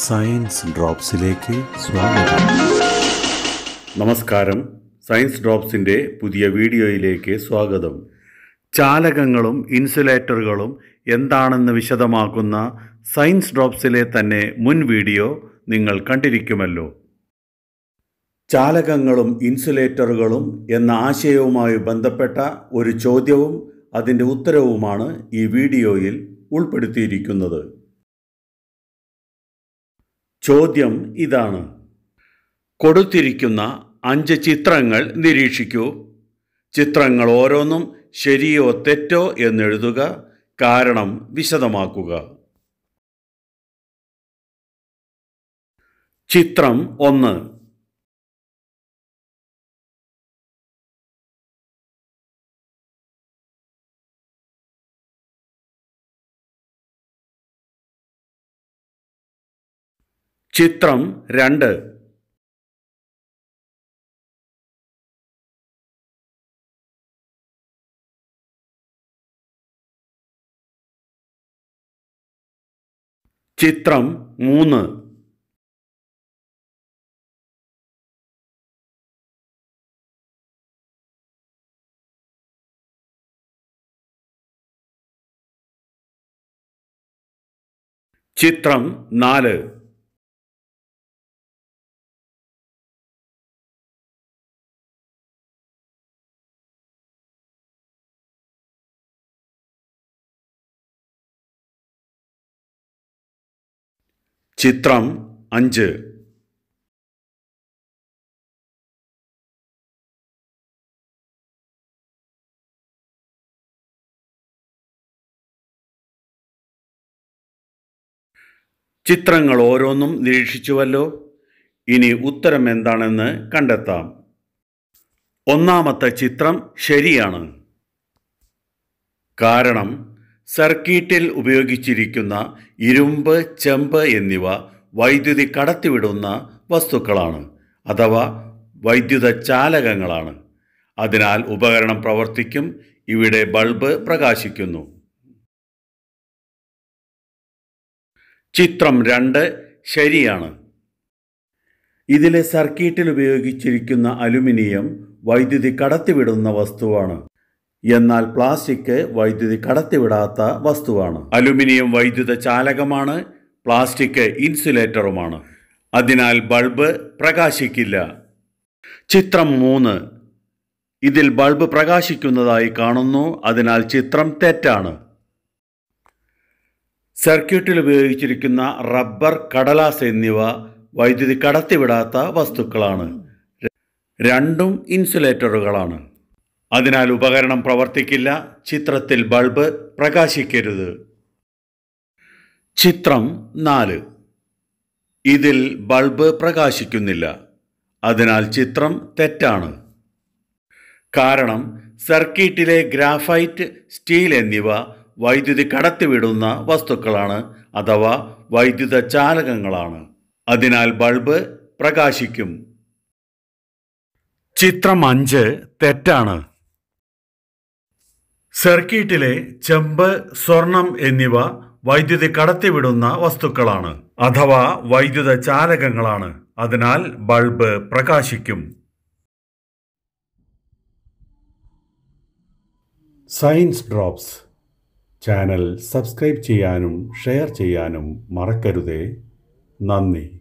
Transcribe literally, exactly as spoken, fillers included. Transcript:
Science ഡ്രോപ്സിലേക്ക് സ്വാഗതം. നമസ്കാരം. Science ഡ്രോപ്സിൻ്റെ പുതിയ വീഡിയോയിലേക്ക് സ്വാഗതം. ചാലകങ്ങളും ഇൻസുലേറ്ററുകളും എന്താണെന്ന് വിശദമാക്കുന്ന സയൻസ് ഡ്രോപ്സിലെ തന്നെ മുൻ വീഡിയോ നിങ്ങൾ കണ്ടിരിക്കുമല്ലോ. ചാലകങ്ങളും ഇൻസുലേറ്ററുകളും എന്ന ആശയവുമായി ബന്ധപ്പെട്ട ഒരു ചോദ്യവും അതിൻ്റെ ഉത്തരവുമാണ് ഈ വീഡിയോയിൽ ഉൾപ്പെടുത്തിയിരിക്കുന്നത്. ചോദ്യം ഇതാണ്: കൊടുത്തിരിക്കുന്ന അഞ്ച് ചിത്രങ്ങൾ നിരീക്ഷിക്കൂ. ചിത്രങ്ങൾ ഓരോന്നും ശരിയോ തെറ്റോ എന്നെഴുതുക. കാരണം വിശദമാക്കുക. ചിത്രം ഒന്ന്. ചിത്രം രണ്ട്. ചിത്രം മൂന്ന്. ചിത്രം നാല്. ചിത്രം അഞ്ച്. ചിത്രങ്ങൾ ഓരോന്നും നിരീക്ഷിച്ചുവല്ലോ. ഇനി ഉത്തരം എന്താണെന്ന് കണ്ടെത്താം. ഒന്നാമത്തെ ചിത്രം ശരിയാണ്. കാരണം സർക്യൂട്ടിൽ ഉപയോഗിച്ചിരിക്കുന്ന ഇരുമ്പ്, ചെമ്പ് എന്നിവ വൈദ്യുതി കടത്തിവിടുന്ന വസ്തുക്കളാണ്, അഥവാ വൈദ്യുത ചാലകങ്ങളാണ്. അതിനാൽ ഉപകരണം പ്രവർത്തിക്കും. ഇവിടെ ബൾബ് പ്രകാശിക്കുന്നു. ചിത്രം രണ്ട് ശരിയാണ്. ഇതിലെ സർക്യൂട്ടിൽ ഉപയോഗിച്ചിരിക്കുന്ന അലുമിനിയം വൈദ്യുതി കടത്തിവിടുന്ന വസ്തുവാണ്. എന്നാൽ പ്ലാസ്റ്റിക് വൈദ്യുതി കടത്തിവിടാത്ത വസ്തുവാണ്. അലുമിനിയം വൈദ്യുത ചാലകമാണ്, പ്ലാസ്റ്റിക് ഇൻസുലേറ്ററുമാണ്. അതിനാൽ ബൾബ് പ്രകാശിക്കില്ല. ചിത്രം മൂന്ന്. ഇതിൽ ബൾബ് പ്രകാശിക്കുന്നതായി കാണുന്നു. അതിനാൽ ചിത്രം തെറ്റാണ്. സർക്യൂട്ടിൽ ഉപയോഗിച്ചിരിക്കുന്ന റബ്ബർ, കടലാസ് എന്നിവ വൈദ്യുതി കടത്തിവിടാത്ത വസ്തുക്കളാണ്. രണ്ടും ഇൻസുലേറ്ററുകളാണ്. അതിനാൽ ഉപകരണം പ്രവർത്തിക്കില്ല. ചിത്രത്തിൽ ബൾബ് പ്രകാശിക്കരുത്. ചിത്രം നാല്. ഇതിൽ ബൾബ് പ്രകാശിക്കുന്നില്ല. അതിനാൽ ചിത്രം തെറ്റാണ്. കാരണം സർക്യൂട്ടിലെ ഗ്രാഫൈറ്റ്, സ്റ്റീൽ എന്നിവ വൈദ്യുതി കടത്തിവിടുന്ന വസ്തുക്കളാണ്, അഥവാ വൈദ്യുത ചാലകങ്ങളാണ്. അതിനാൽ ബൾബ് പ്രകാശിക്കും. ചിത്രം അഞ്ച് തെറ്റാണ്. സർക്യൂട്ടിലെ ചെമ്പ്, സ്വർണം എന്നിവ വൈദ്യുതി കടത്തിവിടുന്ന വസ്തുക്കളാണ്, അഥവാ വൈദ്യുത ചാലകങ്ങളാണ്. അതിനാൽ ബൾബ് പ്രകാശിക്കും. സയൻസ് ഡ്രോപ്സ് ചാനൽ സബ്സ്ക്രൈബ് ചെയ്യാനും ഷെയർ ചെയ്യാനും മറക്കരുതേ. നന്ദി.